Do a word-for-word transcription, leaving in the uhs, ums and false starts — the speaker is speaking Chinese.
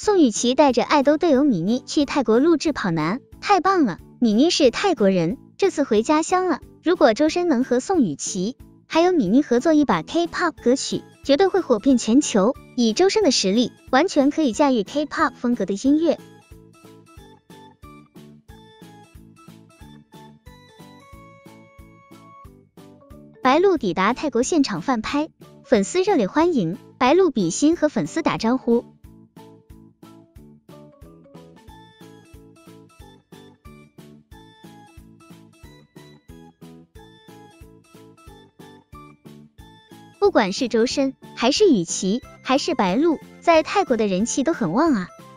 宋雨琦带着爱豆队友米妮去泰国录制跑男，太棒了！米妮是泰国人，这次回家乡了。如果周深能和宋雨琦还有米妮合作一把 K-pop 歌曲，绝对会火遍全球。以周深的实力，完全可以驾驭 K-pop 风格的音乐。白鹿抵达泰国现场饭拍，粉丝热烈欢迎，白鹿比心和粉丝打招呼。不管是周深，还是雨琦，还是白鹿，在泰国的人气都很旺啊。